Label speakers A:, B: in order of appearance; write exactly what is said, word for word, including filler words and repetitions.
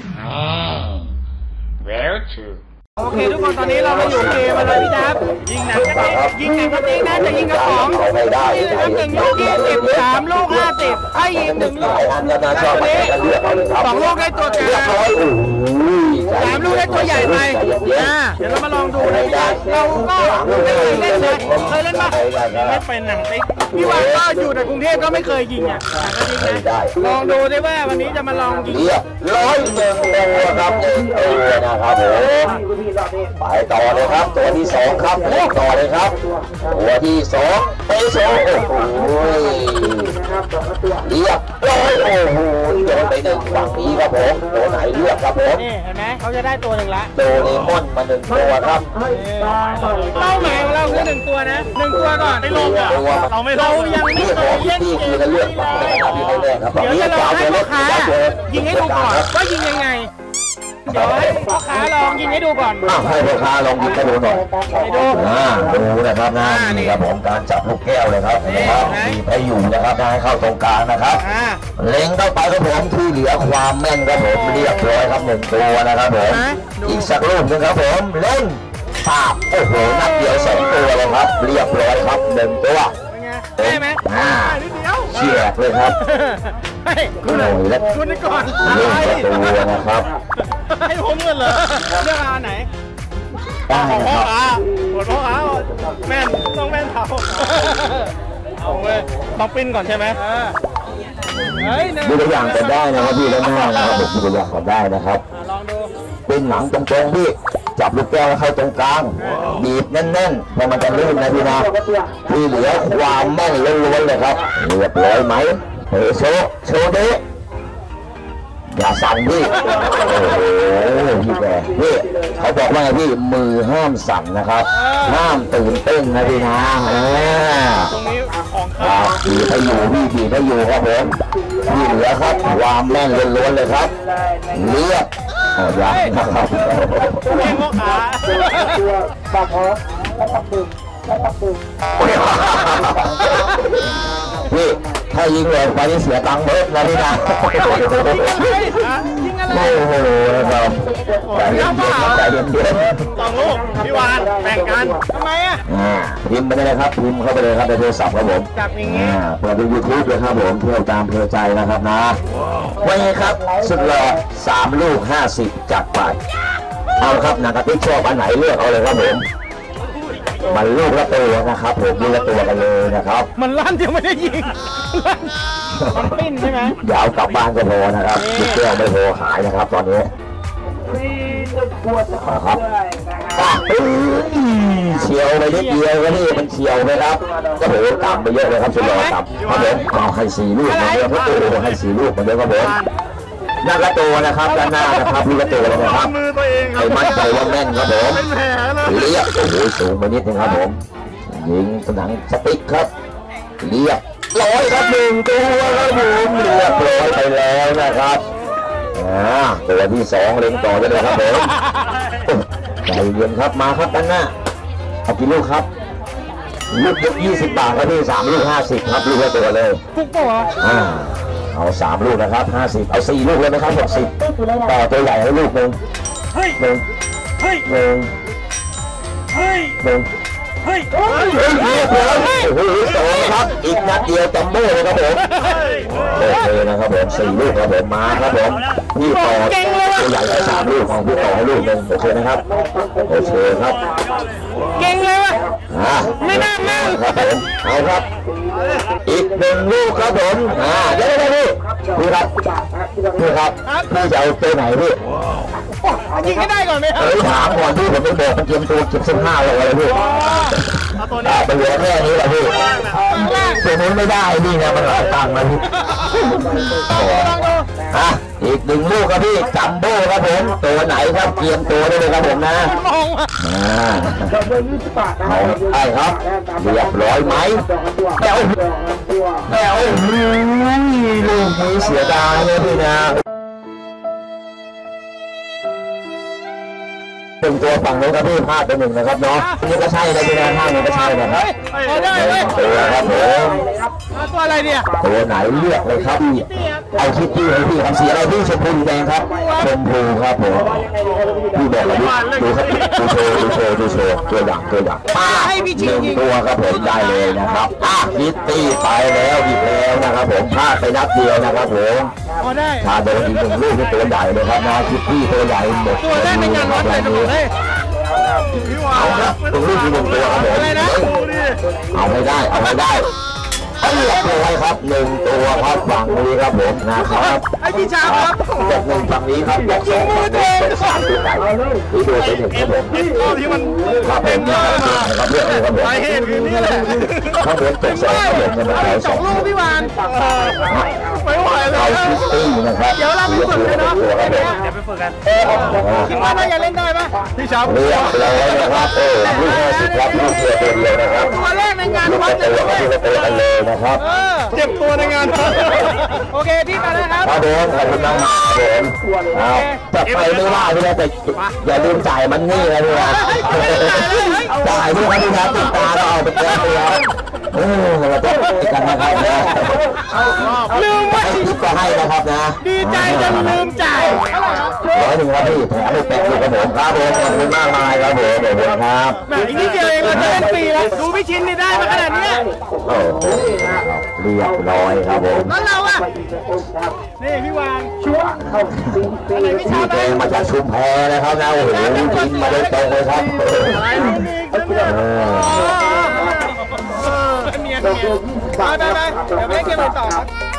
A: well too
B: โอเคทุกคนตอนนี้เรามาอยู่เกมอะไรพี่ครับยิงหนังก็จริงยิงหนังก็จริงนะจะยิงกระป๋องนี่นะครับหนึ่งลูกยี่สิบสามลูกห้าสิบให้ยิงหนึ่งลูกตัวนี้สองลูกได้ตัวกลางสามลูกได้ตัวใหญ่ไปอ่าเดี๋ยวเรามาลองดูนะเราก็ไม่เคยเล่นเลยเคยเล่นปะไม่เป็นหนังติ๊กพี่วานก็อยู่ในกรุงเทพก็ไม่เคยยิงอ่ะก็จริงนะลองดูได้ว่าวันนี้จะมาลองยิง
C: ร้อยหนึ่งตัวครับเออนะครับผมไปต่อเลยครับตัวที่สองครับเล่นต่อเลยครับตัวที่สองไปสองโอ้โหเรียบร้อยโอ้โหโดนไปหนึ่งฝั่งนี้ครับผมตัวไหนเลือกครับผม
B: นี่เห็นไหมเขาจะได้ตัวหนึ่งละ
C: โดเรมอนมาหนึ่งตัวครับ
B: เป้าหมายของเราคือหนึ่งตัวนะหนึ่งตัวก่อนไม่ลงอ่ะเราไม่เรายังไม่เคยเล่นเกมนี้เลยเดี๋ยวจะลองให้พ่อค้ายิงให้ดูก่อนว่ายิงยังไงเดี๋ยวให้พ่อค้าลองยิงให้ดูก่อน
C: ให้พ่อค้าลองยิงให้ดูหน่อย
B: ให้ดู
C: อ่าดูนะครับนะนี่ครับผมการจับลูกแก้วเลยครับนะครับมีไปอยู่นะครับให้เข้าตรงกลางนะครับเล็งเข้าไปครับผมที่เหลือความแม่นครับผมเรียบร้อยครับหนึ่งตัวนะครับผมอีกสักลูกนึงครับผมเล่นปาบโอ้โหนัดเดียวสองตัวเลยครับเรียบร้อยครับหนึ่งตัว
B: ได้ไหม
C: อ่าเฉียบเลยครับ
B: คุณคุณก่อน
C: เล่นประตูนะครับ
B: ให้ผมเงินเหรอเรื่องอะไรไหน
C: ได้นะครับ
B: ปวดพ่อขาแม่นต้องแม่นเท้าเอาเว้ยต้องปิ้นก่อนใช่ไหม
C: ดูตัวอย่างกันได้นะครับพี่ด้านหน้านะครับดูตัวอย่างกันได้นะครับ
B: ลองดู
C: เป็นหนังตรงๆพี่จับลูกแก้วเข้าตรงกลางบีบแน่นๆพอมันจะลื่นนะพี่นะที่เหลือความแม่นล้วนๆเลยครับเรียบร้อยไหมเฮ้โชว์โชว์ดิอย่าสั่นพี่โอ้โหพี่แกพี่เขาบอกว่าพี่มือห้ามสั่นนะครับห้ามตื่นเต้นนะพี่นะ
B: ตรงนี้ของ
C: เขาบีบไปอยู่พี่บีบไปอยู่ครับผมที่เหลือครับความแม่นล้วนๆเลยครับเรียบอ๋อยังนะครับ
B: เก่งมากขา
D: ตัวปากคอแล้วตับดึงแล้วตับดึง
C: พี่ถ้ายิงเลยไปนี่เสียตังค์เบิร์ดนะพี่นะโอ้โหนะครับใจเย็นๆใจเย็น
B: ๆสองลูกพี่วานแบ่งกันทำไมอ่ะ
C: พิมพ์ไปเลยครับพิมพ์เข้าไปเลยครับในโทรศัพท์ครับผม
B: จับอย่างงี้
C: เปิดดูยูทูบเลยครับผมเพื่อตามเพื่อใจนะครับนะวันนี้ครับสุดหล่อสามลูกห้าสิบจัดไปเอาครับนักติ๊กชอบอันไหนเลือกเอาเลยครับผมมันลูกละตัวนะครับผมลูกละตัวกันเลยนะครับ
B: มันลั่นยังไม่ได้ยิงมันปิ้นใช่ไหม
C: เดี๋ยวกลับบ้านก็พอนะครับลูกแก้วไม่พอขายนะครับตอนนี้ครับเฉียวไปนิดเดียวก็นี่มันเฉียวไปครับก็โหต่ำไปเยอะเลยครับสุดหล่อต่ำครับผมเอาให้สี่ลูกเหมือนเดิมครับตัวให้สี่ลูกเหมือนเดิมครับผมนักละตัวนะครับด้านหน้านะครับลูกละตัวเลยนะครับให้มั่นใจว่าแม่นครับผมเรียบโอ้โหสูงไปนิดนึงครับผมยิงหนังสติ๊กครับเรียบร้อยครับหนึ่งตัวครับผมเรียบร้อยไปแล้วนะครับอ่าตัวที่สองเล็งต่อเลยครับผมใจเย็นครับมาครับด้านหน้าเอากี่ลูกครับลูกยกยี่สิบบาทครับพี่สามลูกห้าสิบครับลูกละตัวเลย
B: ฟุกปะ
C: อ่าเอาสามลูกนะครับห้าสิบเอาสี่ลูกเลยนะครับหกสิบต่อตัวใหญ่ให้ลูกหนึ่งหนึ่งหนึ่งหนึ่งเฮ้ยโอ้โหสองครับอีกนัดเดียวจัมโบ้เลยครับผมโอเคนะครับผมสี่ลูกครับผมมาครับผมพี่ต่อตัวใหญ่ให้สามลูกของพี่ต่อให้ลูกหนึ่งโอเคนะครับโอเคครับ
B: เก่งเลยวะ
C: ไม่น่าแม่นครับผมเอาครับอีกหนึ่งลูกครับผมอ่าเดี๋ยวได้พี่พี่ครับพี่ครับพี่จะเอาตัวไหนพี่
B: ยิงให้ได้ก่อนไหมครับ
C: เฮ้ยถามก่อนพี่ผมไม่บอกมันเตรียมตัวเก็บเส้นห้าเลยอะไรพี่ตัวเหลือแค่นี้แหละพี่ตัวนู้นไม่ได้พี่นะมันหลายตังค์นะพี่อ่ะอีกหนึ่งลูกครับพี่จัมโบ้ครับผมตัวไหนครับเตรียมตัวได้เลยครับผมนะอ่าไอ้ครับเรียบร้อยไหมแก้วแก้วลูกนี้เสียดายเลยพี่นะหนึ่งตัวฝั่งนู้นครับพี่พลาดไปหนึ่งนะครับเนาะนี่ก็ใช่นะพี่นะห้านี่ก็ใช่นะครับ
B: ได้เลย
C: ตัวครับผม
B: ตัวอะไรเนี่ย
C: ตัวไหนเลือกเลยครับพี่เอาคิดพี่ให้พี่ครับสีอะไรพี่ชมพูแดงครับชมพูครับผมพี่บอกเลยดูครับดูโชว์ดูโชว์ดูโชว์ตัวอย่างตัวอย่างป้าหนึ่งตัวครับผมได้เลยนะครับป้าคิตตี้ไปแล้วอีกแล้วนะครับผมพลาดไปนัดเดียวนะครับผมถ้าโดนอีกหนึ่งลูกนี่ตัวใหญ่เลยครับนะคิตตี้ตัวใหญ่หมด
B: ตัวได้ในการวัดเลยเลย
C: เอาครับตรงลูกอีกหนึ่งตัวครับผมเอาไม่ได้เอาไม่ได้เรียบร้อยครับหนึ่งตัวครับฝั่งนี้ครับผมนะครับ
B: ไอพี่ชาครับ
C: จบหนึ่งฝั่งนี้ครับจบสองฝั่งนี้เป็นสามตัวไหนที่ดูไปหนึ่งครับผม
B: ที่มัน
C: ครับผมนะครับเรื่องอะไรครับผม
B: ไอเหตุคือนี่แหละ
C: ข้างบนจบสองครับผมจะมาเอาสอง
B: ลูกพี่วานไม่ไหวแล้ว
C: คิตตี้นะครับ
B: เดี๋ยวเราไปฝึกเลยเนาะเดี๋ยวไปฝึกกันคิดว่าน่าจะเล่นได้ปะพี่ชา
C: เรียบร้อยนะครับเออลูกห้าสิบครับลูกเดียวตัวเดียวนะครับ
B: ตัวแรกในงานวัดเลย
C: นะครับ
B: เจ็บตัวในงานโอเคพี่มาแล้วครับ
C: ครับผมขอบคุณมากครับผมเอาจับไปไม่ว่าพี่นะแต่อย่าลืมจ่ายมันนี่นะพี่นะจ่ายด้วยครับพี่นะติดตาเราเอาไปแก้ไปแล้วโอ้เราจะติดกันนะครับนะ
B: ลืมว่า
C: ให้ทิปก็ให้นะครับนะ
B: ดีใจจนลืมจ่าย
C: ร้อยหนึ่งครับพี่แถมไปแปะอยู่กับผมครับผมขอบคุณมากมายครับผมขอบคุณครับ
B: แหมอีกนิดเดียวเองเราจะเล่นฟรีแล้วดูพี่ชินนี่ได้มาขนาดนี้
C: โอ้โหเรียบร้อยครับผม
B: แล้วเราอ่ะนี่พี่วาง
D: ช่วงเข้าปีปี
C: พี่แดงมาจากชุมแพนะครับนะโอ้โหบินมาได้ตรงเลยครับ
B: เออเนียนเนียนไปไปไปเดี๋ยวไม่เกมไปต่อครับ